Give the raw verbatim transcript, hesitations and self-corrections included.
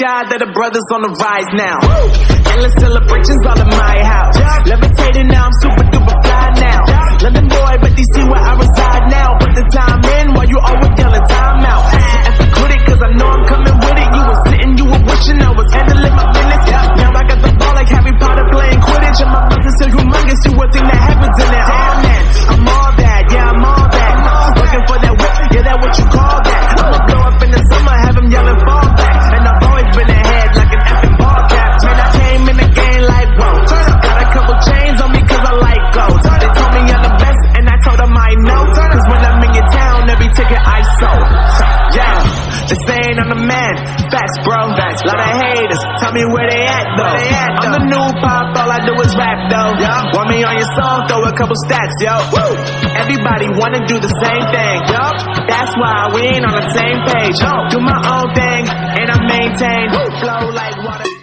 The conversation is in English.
God that the brothers on the rise now. Endless celebrations all in my house. Levitating now, I'm super duper fly now. London boy, but they see where I reside now. Put the time in while you always yelling time out. And for critic, cause I know I'm coming with it. You were sitting, you were wishing I was handling my business. Now I got the ball like Harry Potter playing Quidditch. And my business is humongous, you would think that happens in it. Oh man, I'm all that, yeah, I'm all that. Looking for that whip, yeah, that what you call that. I'ma blow up in the summer, have them yelling fall back. And I've always been ahead like an effing ball cap. Man, I came in the game like, whoa. Got a couple chains on me cause I like gold. They told me I'm the best and I told them I know. Cause when I'm in your town, every ticket I sold. Yeah, they saying I'm the man. Facts, bro. Facts, lot of haters. Tell me where they at though. They at, though. I'm the new pop, all I do is rap though. Yeah. Want me on your song, throw a couple stats, yo. Woo. Everybody wanna do the same thing, yo. That's why we ain't on the same page. Yo. Do my own thing and I maintain. Woo. Flow like water.